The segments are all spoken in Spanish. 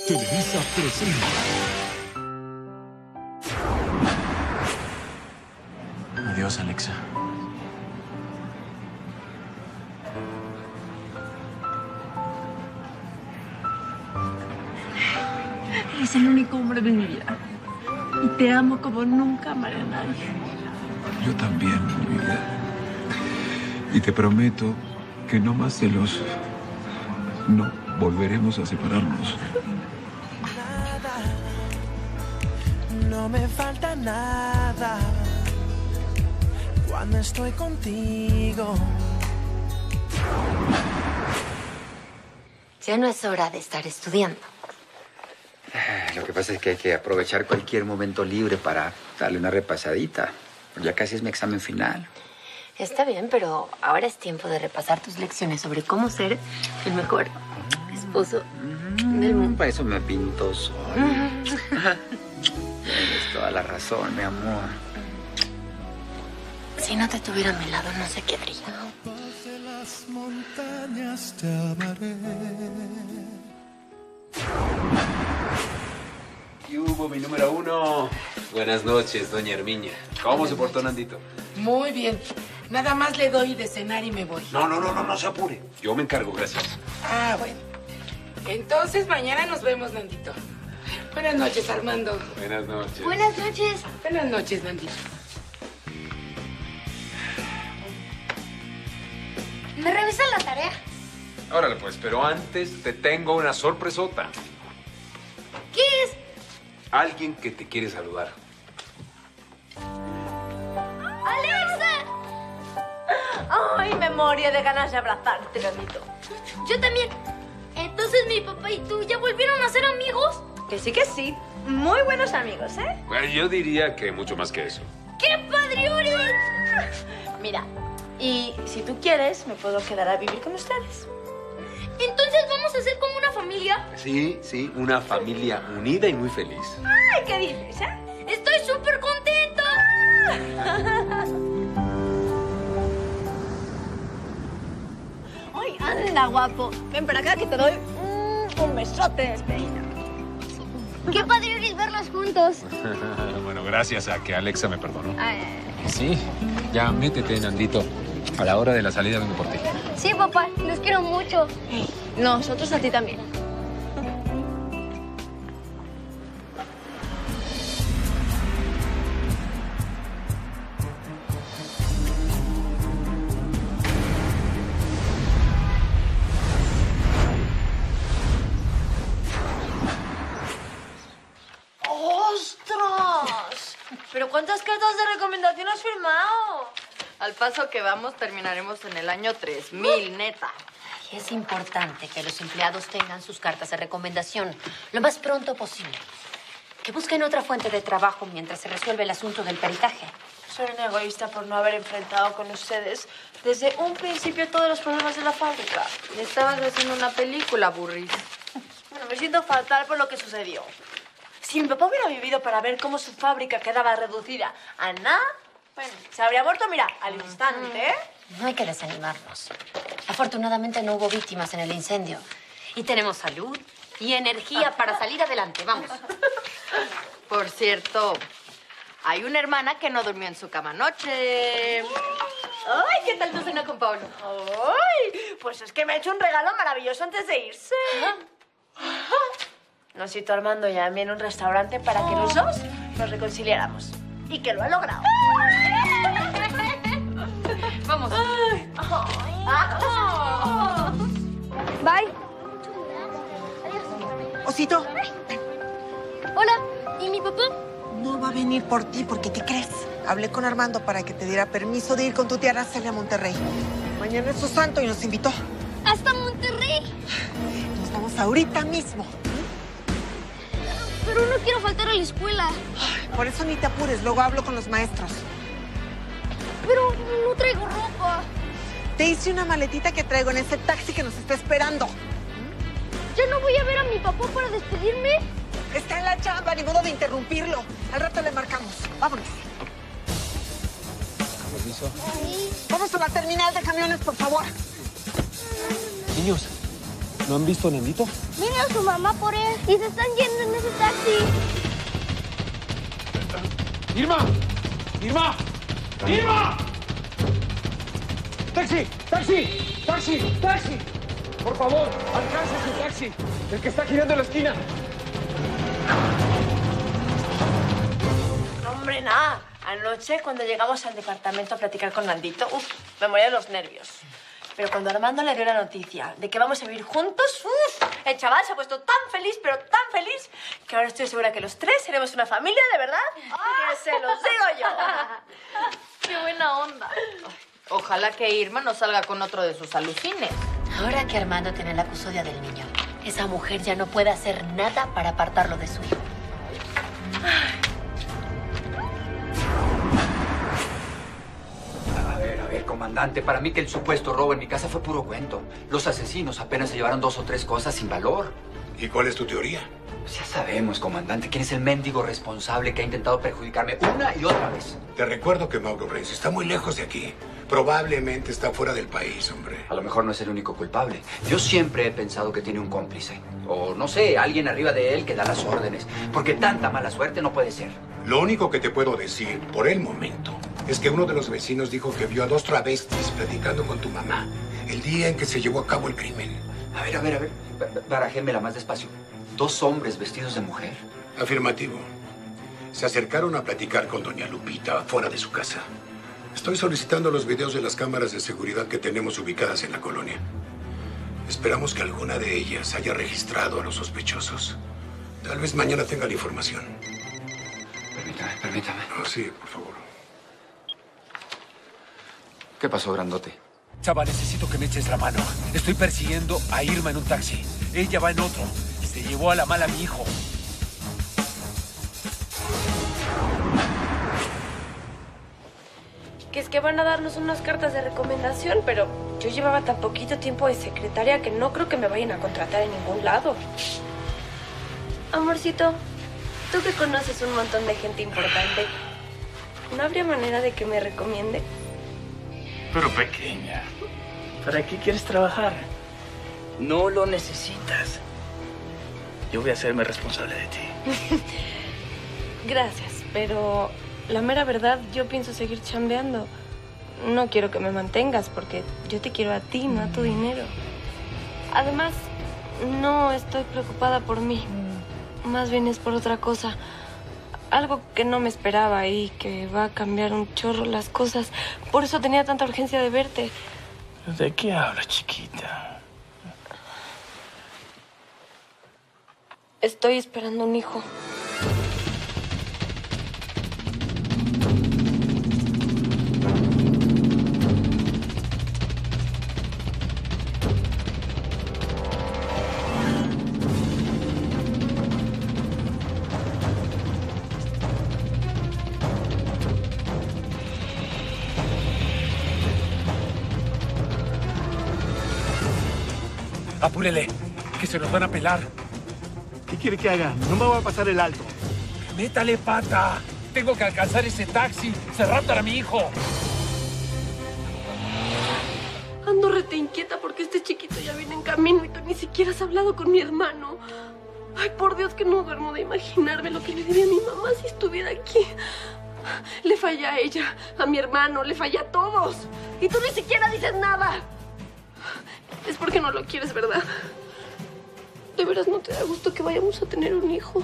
Televisa presenta. Adiós, Alexa. Eres el único hombre de mi vida. Y te amo como nunca amaré a nadie. Yo también, mi vida. Y te prometo que no más celos. No volveremos a separarnos. No me falta nada cuando estoy contigo. Ya no es hora de estar estudiando. Lo que pasa es que hay que aprovechar cualquier momento libre para darle una repasadita. Ya casi es mi examen final. Está bien, pero ahora es tiempo de repasar tus lecciones sobre cómo ser el mejor esposo del mundo. Para eso me pinto solo. Tienes toda la razón, mi amor. Si no te tuviera a mi lado, no sé qué haría. De las montañas te amaré. ¿Qué hubo, mi número 1? Buenas noches, doña Herminia. ¿Cómo se portó Nandito? Muy bien. Nada más le doy de cenar y me voy. No se apure. Yo me encargo, gracias. Ah, bueno. Entonces mañana nos vemos, Nandito. Buenas noches, Armando. Buenas noches. Buenas noches. Buenas noches, Nandito. ¿Me revisan la tarea? Órale, pues, pero antes te tengo una sorpresota. ¿Qué es? Alguien que te quiere saludar. ¡Alexa! Ay, me moría de ganas de abrazarte, Nandito. Yo también. Entonces mi papá y tú ya volvieron a ser amigos. Que sí. Muy buenos amigos, ¿eh? Bueno, yo diría que mucho más que eso. ¡Qué padriores! Mira, y si tú quieres, me puedo quedar a vivir con ustedes. Entonces vamos a ser como una familia. Sí, una familia unida y muy feliz. Ay, ¿qué dices, eh? Estoy súper contenta. Ay, anda, guapo. Ven para acá que te doy un besote de despedida. Qué padriores verlos juntos. Bueno, gracias a que Alexa me perdonó. Ay. Sí, ya métete, Nandito. A la hora de la salida vengo por ti. Sí, papá, los quiero mucho. Nosotros a ti también. ¡Ostras! ¿Pero cuántas cartas de recomendación has firmado? Al paso que vamos, terminaremos en el año 3000, neta. Ay, es importante que los empleados tengan sus cartas de recomendación lo más pronto posible. Que busquen otra fuente de trabajo mientras se resuelve el asunto del peritaje. Soy una egoísta por no haber enfrentado con ustedes desde un principio todos los problemas de la fábrica. Estabas haciendo una película, burris. Bueno, me siento fatal por lo que sucedió. Si mi papá hubiera vivido para ver cómo su fábrica quedaba reducida a nada, bueno, se habría muerto, mira, al instante, ¿eh? No hay que desanimarnos. Afortunadamente no hubo víctimas en el incendio. Y tenemos salud y energía para salir adelante. Vamos. Por cierto, hay una hermana que no durmió en su cama anoche. Ay, ¿qué tal tu cena con Pablo? Ay, pues es que me ha hecho un regalo maravilloso antes de irse. Nos citó Armando y a mí en un restaurante para que los dos nos reconciliáramos. Y que lo ha logrado. Vamos. Bye. Osito, Hola. ¿Y mi papá? no va a venir por ti porque ¿qué crees? Hablé con Armando para que te diera permiso de ir con tu tía Araceli a Monterrey. Mañana es su santo y nos invitó. ¿Hasta Monterrey? Nos vamos ahorita mismo. Pero no quiero faltar a la escuela. Por eso ni te apures, luego hablo con los maestros. Pero no traigo ropa. Te hice una maletita que traigo en ese taxi que nos está esperando. ¿Ya no voy a ver a mi papá para despedirme? Está en la chamba, ni modo de interrumpirlo. Al rato le marcamos. Vámonos. Permiso. Vamos a la terminal de camiones, por favor. Niños, ¿No han visto a Nandito? Mira a su mamá por él y se están yendo en ese taxi. ¡Irma! ¡Irma! ¡Irma! ¡Taxi! ¡Taxi! ¡Taxi! ¡Taxi! Por favor, alcance ese taxi. El que está girando en la esquina. No, hombre, nada. Anoche, cuando llegamos al departamento a platicar con Nandito, me moría de los nervios. Pero cuando Armando le dio la noticia de que vamos a vivir juntos, el chaval se ha puesto tan feliz, pero tan feliz, que ahora estoy segura que los tres seremos una familia, ¿de verdad? ¡Que se los digo yo! ¡Qué buena onda! Ojalá que Irma no salga con otro de sus alucines. Ahora que Armando tiene la custodia del niño, esa mujer ya no puede hacer nada para apartarlo de su hijo. A ver, comandante, para mí que el supuesto robo en mi casa fue puro cuento. Los asesinos apenas se llevaron 2 o 3 cosas sin valor. ¿Y cuál es tu teoría? Pues ya sabemos, comandante, quién es el mendigo responsable que ha intentado perjudicarme una y otra vez. Te recuerdo que Mauro Renzi está muy lejos de aquí. Probablemente está fuera del país, hombre. A lo mejor no es el único culpable. Yo siempre he pensado que tiene un cómplice. O, no sé, alguien arriba de él que da las órdenes. Porque tanta mala suerte no puede ser. Lo único que te puedo decir, por el momento, es que uno de los vecinos dijo que vio a 2 travestis platicando con tu mamá el día en que se llevó a cabo el crimen. A ver. Barajémela más despacio. 2 hombres vestidos de mujer. Afirmativo. Se acercaron a platicar con doña Lupita fuera de su casa. Estoy solicitando los videos de las cámaras de seguridad que tenemos ubicadas en la colonia. Esperamos que alguna de ellas haya registrado a los sospechosos. Tal vez mañana tenga la información. Permítame. Oh, sí, por favor. ¿Qué pasó, grandote? Chava, necesito que me eches la mano. Estoy persiguiendo a Irma en un taxi. Ella va en otro. Se llevó a la mala a mi hijo. Que es que van a darnos unas cartas de recomendación, pero yo llevaba tan poquito tiempo de secretaria que no creo que me vayan a contratar en ningún lado. Amorcito, tú que conoces un montón de gente importante, ¿no habría manera de que me recomiende? Pero pequeña, ¿para qué quieres trabajar? No lo necesitas. Yo voy a hacerme responsable de ti. Gracias, pero la mera verdad, yo pienso seguir chambeando. No quiero que me mantengas porque yo te quiero a ti, no a tu dinero. Además, no estoy preocupada por mí. Más bien es por otra cosa. Algo que no me esperaba y que va a cambiar un chorro las cosas. Por eso tenía tanta urgencia de verte. ¿De qué hablas, chiquita? Estoy esperando un hijo. Apúrele, que se nos van a pelar. ¿Qué quiere que haga? No me voy a pasar el alto. ¡Métale pata! Tengo que alcanzar ese taxi. Se raptan a mi hijo. Ando rete inquieta porque este chiquito ya viene en camino y tú ni siquiera has hablado con mi hermano. Ay, por Dios que no duermo de imaginarme lo que le diría a mi mamá si estuviera aquí. Le falla a ella, a mi hermano, le falla a todos. Y tú ni siquiera dices nada. Es porque no lo quieres, ¿verdad? ¿De veras no te da gusto que vayamos a tener un hijo?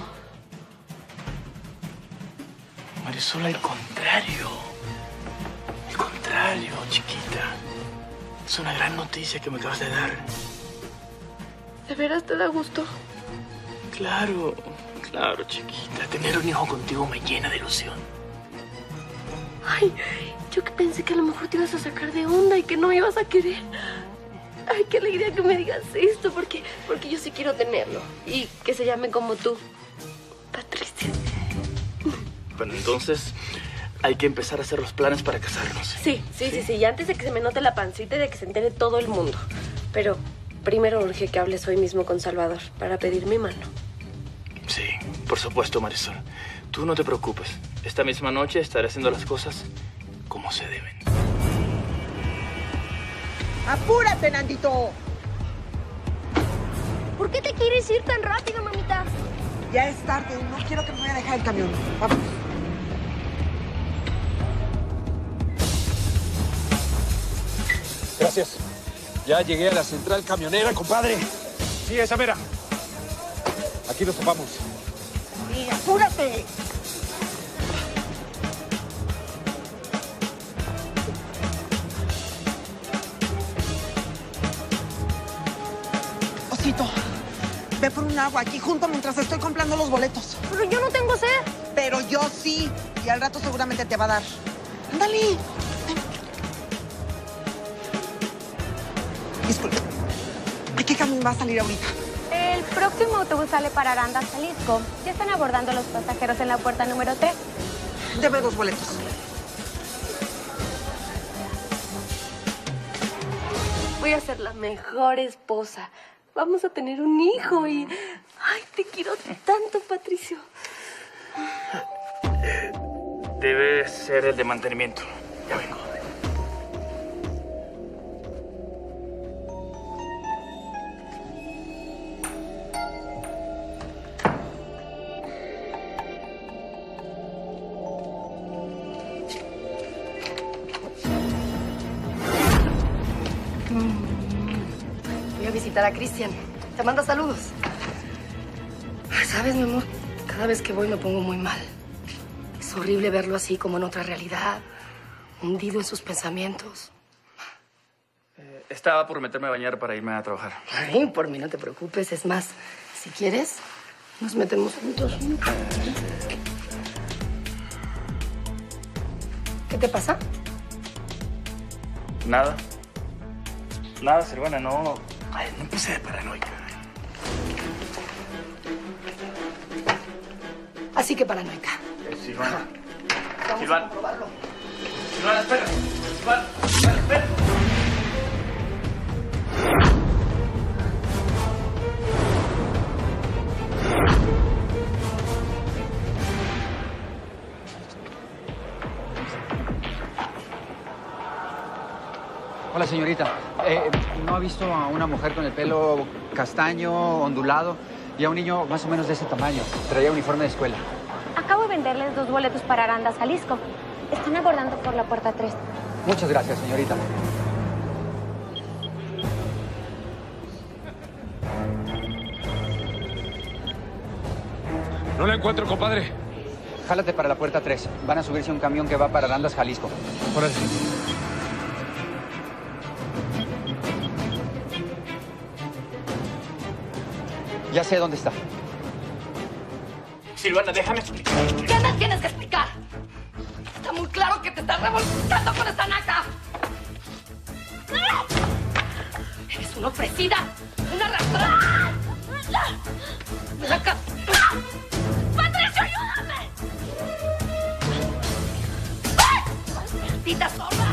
Marisol, al contrario. Al contrario, chiquita. Es una gran noticia que me acabas de dar. ¿De veras te da gusto? Claro, claro, chiquita. Tener un hijo contigo me llena de ilusión. Ay, yo que pensé que a lo mejor te ibas a sacar de onda y que no me ibas a querer. Ay, qué alegría que me digas esto, porque yo sí quiero tenerlo. Y que se llame como tú, Patricia. Bueno, entonces hay que empezar a hacer los planes para casarnos. Sí. Y antes de que se me note la pancita y de que se entere todo el mundo. Pero primero urge que hables hoy mismo con Salvador para pedir mi mano. Sí, por supuesto, Marisol. Tú no te preocupes. Esta misma noche estaré haciendo las cosas como se deben. ¡Apúrate, Nandito! ¿Por qué te quieres ir tan rápido, mamita? Ya es tarde. No quiero que me vaya a dejar el camión. Vamos. Gracias. Ya llegué a la central camionera, compadre. Sí, esa mera. Aquí nos topamos. Sí, apúrate. Osito, ve por un agua aquí junto mientras estoy comprando los boletos. Pero yo no tengo sed. Pero yo sí. Y al rato seguramente te va a dar. Ándale. Disculpe. ¿A qué camión va a salir ahorita? El próximo autobús sale para Arandas, Jalisco. Ya están abordando los pasajeros en la puerta número 3. Deme 2 boletos. Voy a ser la mejor esposa. Vamos a tener un hijo y... ¡Ay, te quiero tanto, Patricio! Debe ser el de mantenimiento. Ya vengo. Voy a visitar a Cristian. Te manda saludos. Ay, ¿sabes, mi amor? Cada vez que voy me pongo muy mal. Es horrible verlo así como en otra realidad, hundido en sus pensamientos. Estaba por meterme a bañar para irme a trabajar. Ay, por mí no te preocupes. Es más, si quieres, nos metemos juntos. ¿Qué te pasa? Nada. Nada, Silvana, no... Ay, no empecé de paranoica. Así que paranoica. Silvana. Vamos Silvana. a comprobarlo. Silvana, espera. Silvana, espera. Hola, señorita. ¿No ha visto a una mujer con el pelo castaño, ondulado, y a un niño más o menos de ese tamaño? Traía uniforme de escuela. Acabo de venderles 2 boletos para Arandas, Jalisco. Están abordando por la puerta 3. Muchas gracias, señorita. No la encuentro, compadre. Jálate para la puerta 3. Van a subirse a un camión que va para Arandas, Jalisco. Órale. Ya sé dónde está. Silvana, déjame explicar. ¿Qué me tienes que explicar? Está muy claro que te estás revolcando con esta naca. Eres una ofrecida, una arrastrada. Ven acá. ¡Patricio, ayúdame! ¡Maldita zorra!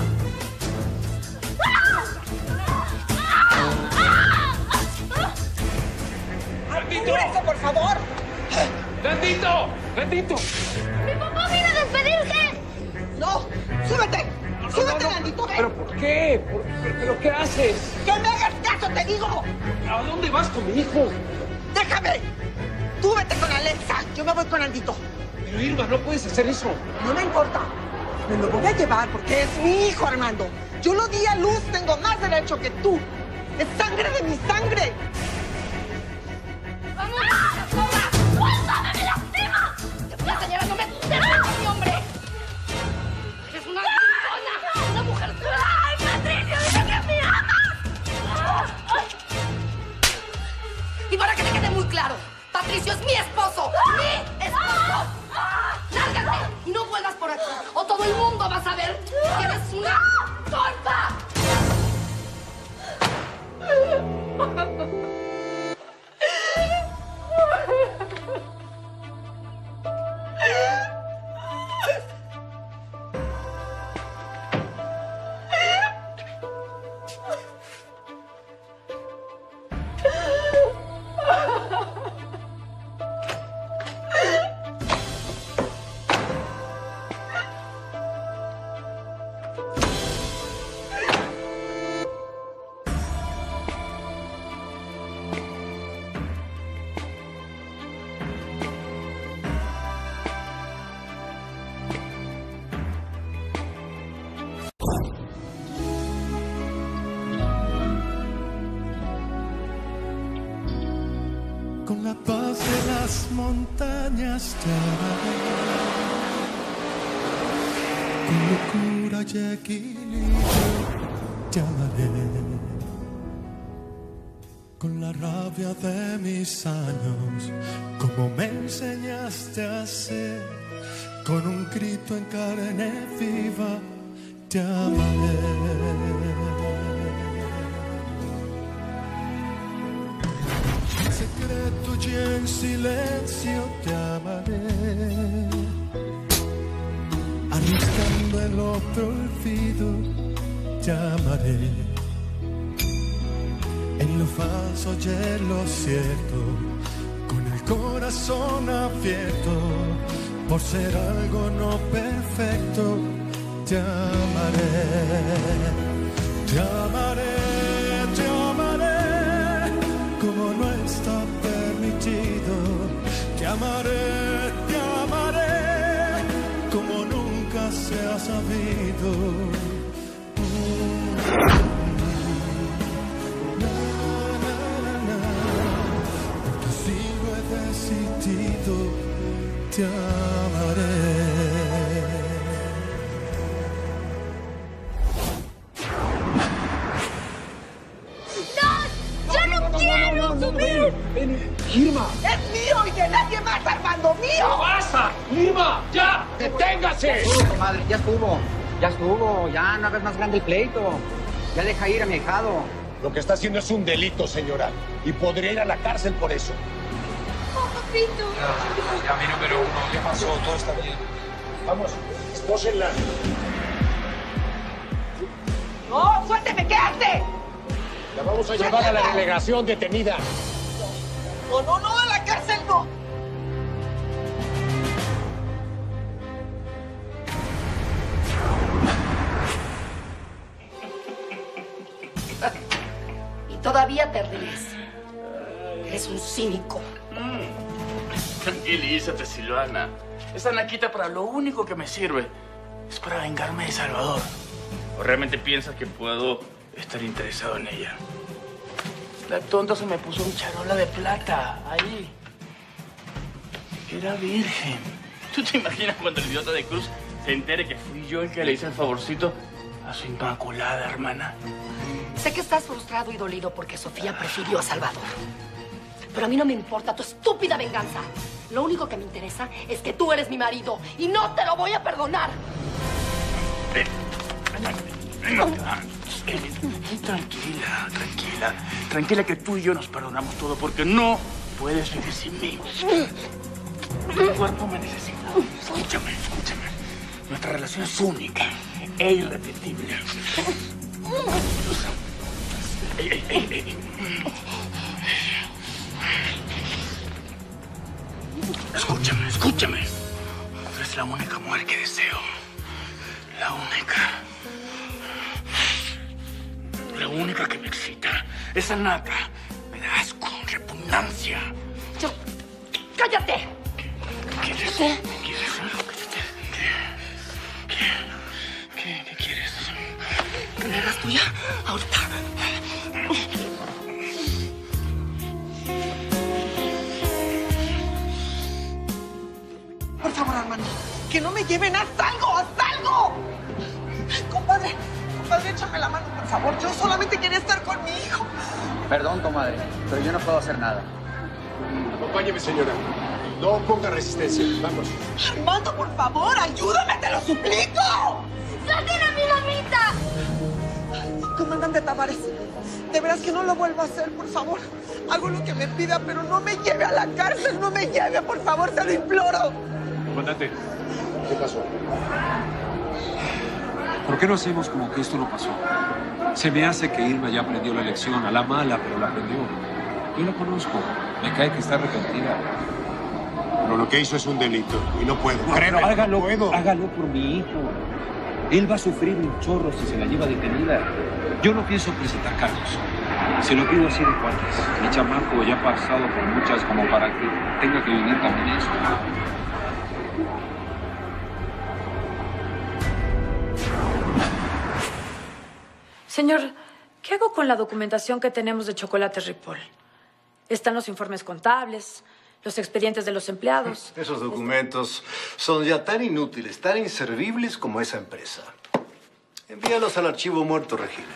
¡Apúrese, por favor! ¡Nandito! ¡Nandito! ¡Mi papá viene a despedirse! ¡No! ¡Súbete! ¡Súbete, Nandito! ¿Pero por qué? ¿Pero qué haces? ¡Que me hagas caso, te digo! ¿A dónde vas con mi hijo? ¡Déjame! ¡Tú vete con Alexa! Yo me voy con Nandito. Pero Irma, no puedes hacer eso. No me importa. Me lo voy a llevar porque es mi hijo, Armando. Yo lo di a luz, tengo más derecho que tú. Es sangre de mi sangre. ¡Vamos! ¡Zorra! ¡Suéltame, me lastima! La señora no me deja con mi hombre. Eres una gritona, una mujer sola. ¡Ay, Patricio, dice que me amas! Y para que te quede muy claro, Patricio es mi esposo. ¡Mi esposo! ¡Lárgate! Y no vuelvas por aquí, o todo el mundo va a saber que eres una torpa. Con la paz de las montañas te amaré, con locura y equilibrio te amaré, con la rabia de mis años, como me enseñaste a hacer, con un grito en carne viva te amaré. Secreto y en silencio te amaré, arriesgando el otro olvido te amaré, en lo falso y en lo cierto, con el corazón abierto, por ser algo no perfecto te amaré, te amaré, te amaré, como no está permitido. Te amaré, como nunca se ha sabido. Porque si lo he decidido, te amaré. ¡Irma! ¡Es mío y de nadie más, Armando! ¡Mío! ¿Qué pasa? ¡Irma! ¡Ya! ¡Deténgase! Comadre, ya estuvo, ya no hagas más grande el pleito. Ya deja ir a mi ahijado. Lo que está haciendo es un delito, señora, y podría ir a la cárcel por eso. Papito. Ya, mi número 1, ya pasó, todo está bien. Vamos, espósenla. ¡No! ¡Suélteme! ¿Qué hace? La vamos a llevar a la delegación detenida. No, a la cárcel no. Y todavía te ríes. Eres un cínico. Tranquilízate, Silvana. Esta naquita para lo único que me sirve es para vengarme de Salvador. ¿O realmente piensas que puedo estar interesado en ella? La tonta se me puso un charola de plata ahí. Era virgen. ¿Tú te imaginas cuando el idiota de Cruz se entere que fui yo el que le hice el favorcito a su inmaculada hermana? Sé que estás frustrado y dolido porque Sofía prefirió a Salvador. Pero a mí no me importa tu estúpida venganza. Lo único que me interesa es que tú eres mi marido y no te lo voy a perdonar. Tranquila que tú y yo nos perdonamos todo porque no puedes vivir sin mí. Tu cuerpo me necesita. Escúchame. Nuestra relación es única e irrepetible. Ey. Escúchame. Es la única mujer que deseo. La única que me excita. Esa nata me da asco, repugnancia. ¡Cállate! ¿Quieres? ¿Qué quieres? ¿Que me hagas tuya? Ahorita. Por favor, Armando, que no me lleven. ¡Haz algo! Compadre, échame la mano, por favor. Yo solamente quería estar con mi hijo. Perdón, comadre, pero yo no puedo hacer nada. Acompáñeme, señora. No ponga resistencia. Vamos. Armando, por favor, ayúdame, te lo suplico. ¡Saquen a mi mamita! Comandante Tavares, de veras que no lo vuelvo a hacer, por favor. Hago lo que me pida, pero no me lleve a la cárcel. No me lleve, por favor, te lo imploro. Comandante, ¿Qué pasó? ¿por qué no hacemos como que esto no pasó? Se me hace que Irma ya aprendió la lección, a la mala, pero la aprendió. Yo la conozco, me cae que está arrepentida. Pero lo que hizo es un delito y no puedo. No, Créeme, hágalo, no puedo. hágalo por mi hijo. Él va a sufrir un chorro si se la lleva detenida. Yo no pienso presentar cargos. Se lo pido así de cuates. Mi chamaco ya ha pasado por muchas como para que tenga que vivir también eso. Señor, ¿qué hago con la documentación que tenemos de Chocolate Ripoll? Están los informes contables, los expedientes de los empleados. Esos documentos son ya tan inútiles, tan inservibles como esa empresa. Envíalos al archivo muerto, Regina.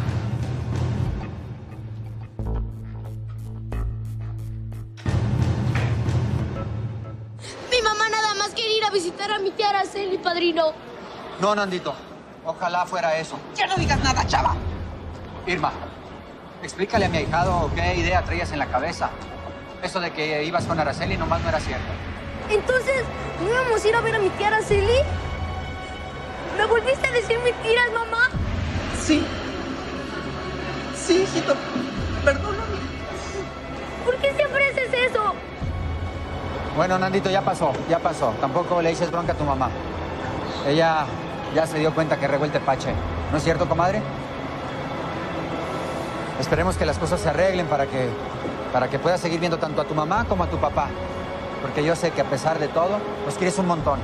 Mi mamá nada más quería ir a visitar a mi tía Araceli, padrino. No, Nandito. Ojalá fuera eso. Ya no digas nada, chava. Irma, explícale a mi ahijado qué idea traías en la cabeza. Eso de que ibas con Araceli nomás no era cierto. Entonces, ¿no íbamos a ir a ver a mi tía Araceli? ¿Me volviste a decir mentiras, mamá? Sí. Sí, hijito. Perdóname. ¿Por qué siempre haces eso? Bueno, Nandito, ya pasó. Tampoco le dices bronca a tu mamá. Ella ya se dio cuenta que regó el tepache. ¿No es cierto, comadre? Esperemos que las cosas se arreglen para que puedas seguir viendo tanto a tu mamá como a tu papá. Porque yo sé que a pesar de todo, los quieres un montón.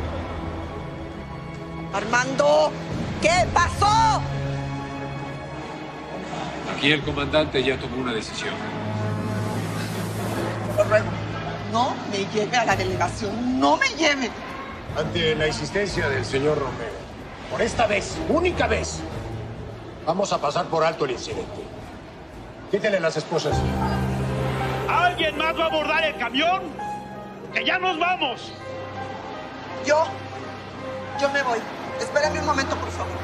Armando, ¿qué pasó? Aquí el comandante ya tomó una decisión. Lo ruego, no me lleve a la delegación, no me lleve. Ante la insistencia del señor Romero, por esta vez, única vez, vamos a pasar por alto el incidente. Quítenle las esposas. ¿Alguien más va a abordar el camión? ¡Que ya nos vamos! Yo me voy. Espérame un momento, por favor.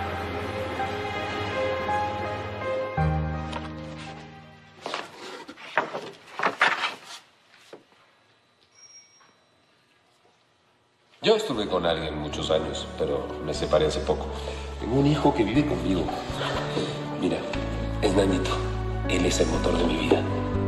Yo estuve con alguien muchos años, pero me separé hace poco. Tengo un hijo que vive conmigo. Mira, es Nandito. Él es el motor de mi vida.